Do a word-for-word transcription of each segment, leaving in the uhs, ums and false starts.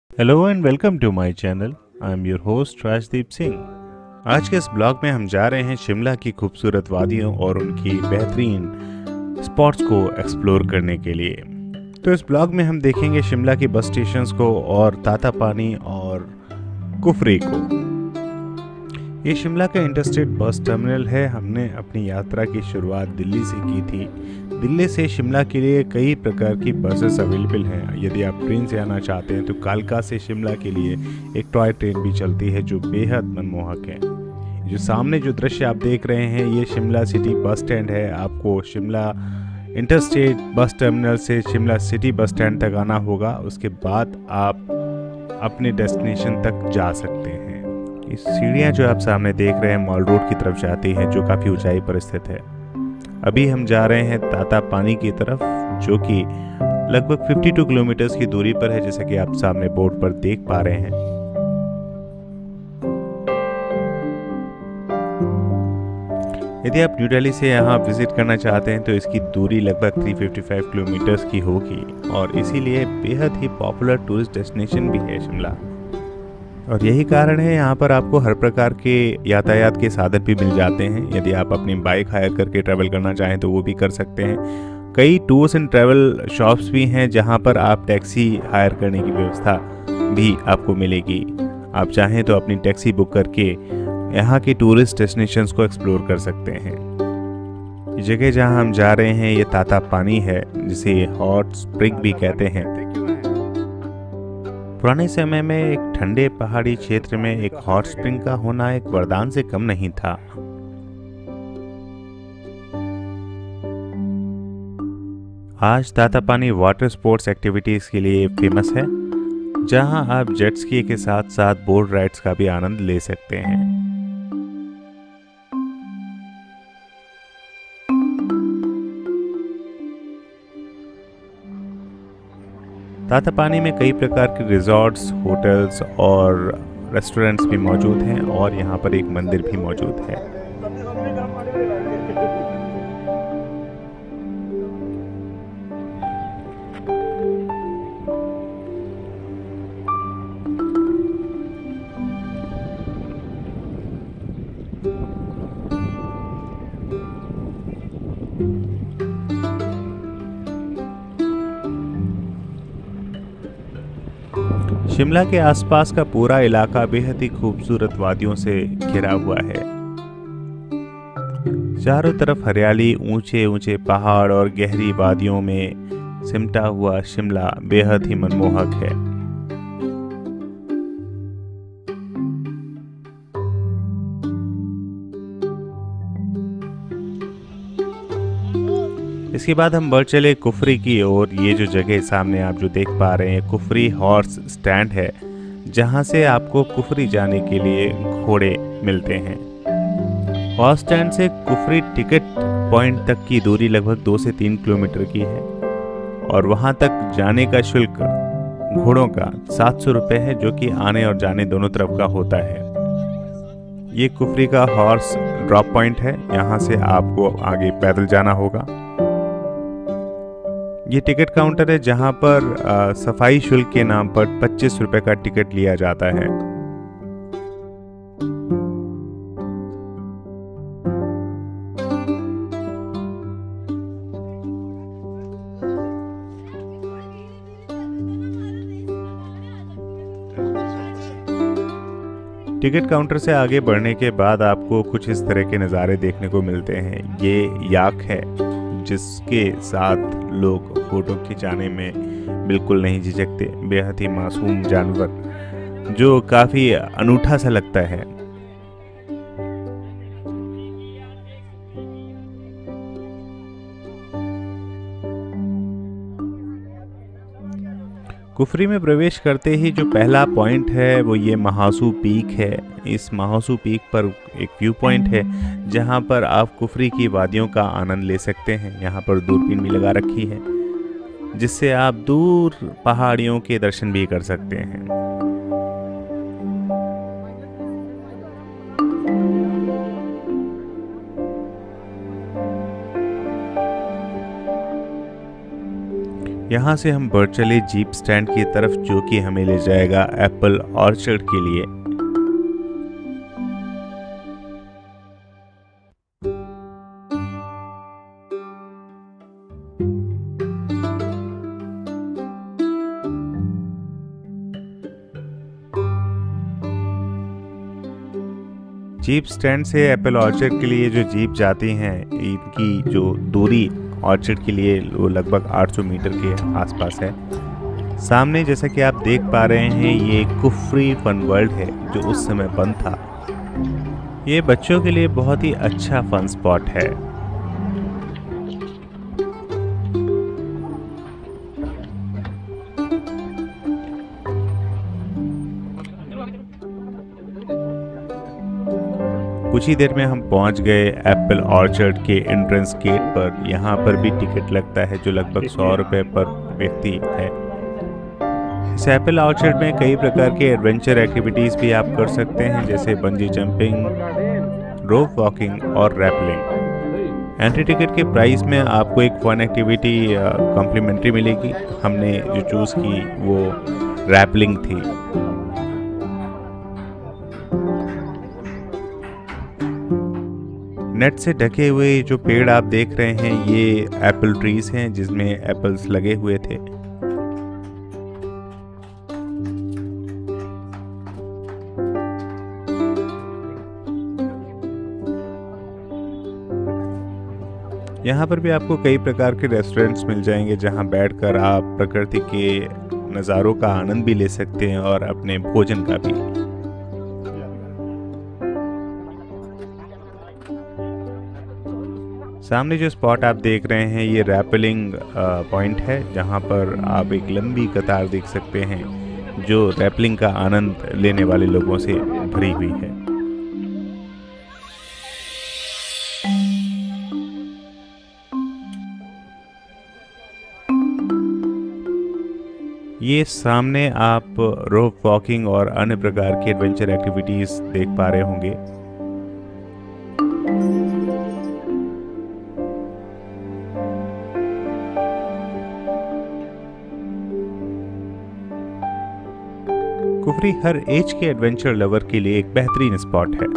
Hello and welcome to my channel. I am your host Rajdeep Singh. आज के इस blog में हम जा रहे हैं शिमला की खूबसूरत वादियों और उनकी बेहतरीन स्पॉट्स को एक्सप्लोर करने के लिए। तो इस ब्लॉग में हम देखेंगे शिमला की बस स्टेशंस को और तातापानी और कुफरी को। ये शिमला का इंटरस्टेट बस टर्मिनल है। हमने अपनी यात्रा की शुरुआत दिल्ली से की थी। दिल्ली से शिमला के लिए कई प्रकार की बसेस अवेलेबल हैं। यदि आप ट्रेन से आना चाहते हैं तो कालका से शिमला के लिए एक टॉय ट्रेन भी चलती है जो बेहद मनमोहक है। जो सामने जो दृश्य आप देख रहे हैं ये शिमला सिटी बस स्टैंड है। आपको शिमला इंटरस्टेट बस टर्मिनल से शिमला सिटी बस स्टैंड तक आना होगा। उसके बाद आप अपने डेस्टिनेशन तक जा सकते हैं। इस सीढ़ियाँ जो आप सामने देख रहे हैं मॉल रोड की तरफ जाती हैं जो काफ़ी ऊंचाई पर स्थित है। अभी हम जा रहे हैं तातापानी की तरफ जो कि लगभग बावन किलोमीटर की दूरी पर है, जैसा कि आप सामने बोर्ड पर देख पा रहे हैं। यदि आप न्यू दिल्ली से यहाँ विजिट करना चाहते हैं तो इसकी दूरी लगभग तीन सौ पचपन किलोमीटर की होगी और इसीलिए बेहद ही पॉपुलर टूरिस्ट डेस्टिनेशन भी है शिमला। और यही कारण है यहाँ पर आपको हर प्रकार के यातायात के साधन भी मिल जाते हैं। यदि आप अपनी बाइक हायर करके ट्रैवल करना चाहें तो वो भी कर सकते हैं। कई टूर्स एंड ट्रैवल शॉप्स भी हैं जहाँ पर आप टैक्सी हायर करने की व्यवस्था भी आपको मिलेगी। आप चाहें तो अपनी टैक्सी बुक करके यहाँ के टूरिस्ट डेस्टिनेशंस को एक्सप्लोर कर सकते हैं। ये जगह जहाँ हम जा रहे हैं ये तातापानी है, जिसे हॉट स्प्रिंग भी कहते हैं। पुराने समय में एक ठंडे पहाड़ी क्षेत्र में एक हॉट स्प्रिंग का होना एक वरदान से कम नहीं था। आज तातापानी वाटर स्पोर्ट्स एक्टिविटीज के लिए फेमस है, जहां आप जेट स्की के साथ साथ बोट राइड्स का भी आनंद ले सकते हैं। तातापानी में कई प्रकार के रिजॉर्ट्स, होटल्स और रेस्टोरेंट्स भी मौजूद हैं और यहाँ पर एक मंदिर भी मौजूद है। शिमला के आसपास का पूरा इलाका बेहद ही खूबसूरत वादियों से घिरा हुआ है। चारों तरफ हरियाली, ऊंचे ऊंचे पहाड़ और गहरी वादियों में सिमटा हुआ शिमला बेहद ही मनमोहक है। इसके बाद हम बढ़ चले कुफरी की ओर। ये जो जगह सामने आप जो देख पा रहे हैं कुफरी हॉर्स स्टैंड है, जहां से आपको कुफरी जाने के लिए घोड़े मिलते हैं। हॉर्स स्टैंड से कुफरी टिकट पॉइंट तक की दूरी लगभग दो से तीन किलोमीटर की है और वहां तक जाने का शुल्क घोड़ों का सात सौ रुपये है, जो कि आने और जाने दोनों तरफ का होता है। ये कुफरी का हॉर्स ड्रॉप पॉइंट है, यहाँ से आपको आगे पैदल जाना होगा। ये टिकट काउंटर है जहां पर आ, सफाई शुल्क के नाम पर पच्चीस रुपए का टिकट लिया जाता है। टिकट काउंटर से आगे बढ़ने के बाद आपको कुछ इस तरह के नज़ारे देखने को मिलते हैं। ये याक है जिसके साथ लोग फोटो खिंचाने में बिल्कुल नहीं झिझकते। बेहद ही मासूम जानवर जो काफ़ी अनूठा सा लगता है। कुफरी में प्रवेश करते ही जो पहला पॉइंट है वो ये महासू पीक है। इस महासू पीक पर एक व्यू पॉइंट है जहां पर आप कुफरी की वादियों का आनंद ले सकते हैं। यहाँ पर दूरबीन भी लगा रखी है जिससे आप दूर पहाड़ियों के दर्शन भी कर सकते हैं। यहाँ से हम बढ़ चले जीप स्टैंड की तरफ, जो कि हमें ले जाएगा एप्पल ऑर्चर्ड के लिए। जीप स्टैंड से एप्पल ऑर्चर्ड के लिए जो जीप जाती हैं, इनकी जो दूरी ऑर्चर्ड के लिए वो लगभग आठ सौ मीटर के आसपास है। सामने जैसा कि आप देख पा रहे हैं, ये कुफरी फन वर्ल्ड है जो उस समय बंद था। ये बच्चों के लिए बहुत ही अच्छा फन स्पॉट है। कुछ ही देर में हम पहुंच गए एप्पल ऑर्चर्ड के एंट्रेंस गेट पर। यहाँ पर भी टिकट लगता है जो लगभग सौ रुपये पर व्यक्ति है। इस एप्पल ऑर्चर्ड में कई प्रकार के एडवेंचर एक्टिविटीज़ भी आप कर सकते हैं, जैसे बंजी जंपिंग, रोप वॉकिंग और रैपलिंग। एंट्री टिकट के प्राइस में आपको एक फन एक्टिविटी कॉम्प्लीमेंट्री मिलेगी। हमने जो चूज़ की वो रैपलिंग थी। नेट से ढके हुए जो पेड़ आप देख रहे हैं, ये एप्पल ट्रीज हैं जिसमें एप्पल्स लगे हुए थे। यहाँ पर भी आपको कई प्रकार के रेस्टोरेंट्स मिल जाएंगे, जहाँ बैठकर आप प्रकृति के नज़ारों का आनंद भी ले सकते हैं और अपने भोजन का भी। सामने जो स्पॉट आप देख रहे हैं, ये रैपलिंग पॉइंट है, जहाँ पर आप एक लंबी कतार देख सकते हैं जो रैपलिंग का आनंद लेने वाले लोगों से भरी हुई है। ये सामने आप रोप वॉकिंग और अन्य प्रकार की एडवेंचर एक्टिविटीज देख पा रहे होंगे। कुफरी हर एज के एडवेंचर लवर के लिए एक बेहतरीन स्पॉट है।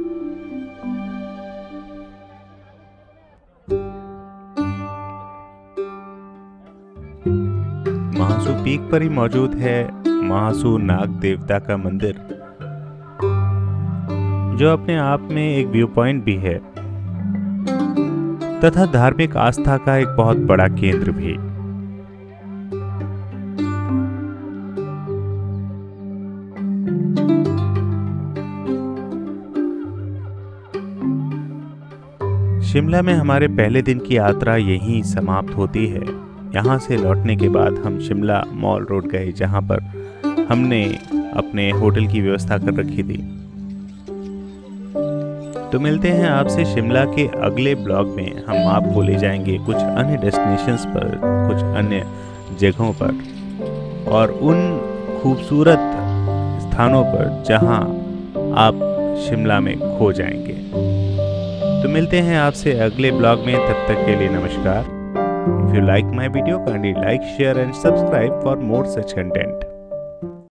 महासू पीक पर ही मौजूद है महासू नाग देवता का मंदिर, जो अपने आप में एक व्यू पॉइंट भी है तथा धार्मिक आस्था का एक बहुत बड़ा केंद्र भी। शिमला में हमारे पहले दिन की यात्रा यहीं समाप्त होती है। यहाँ से लौटने के बाद हम शिमला मॉल रोड गए, जहाँ पर हमने अपने होटल की व्यवस्था कर रखी थी। तो मिलते हैं आपसे शिमला के अगले ब्लॉग में। हम आपको ले जाएंगे कुछ अन्य डेस्टिनेशंस पर, कुछ अन्य जगहों पर और उन खूबसूरत स्थानों पर जहाँ आप शिमला में खो जाएंगे। तो मिलते हैं आपसे अगले ब्लॉग में। तब तक के लिए नमस्कार। If you like my video, kindly like, share and subscribe for more such content.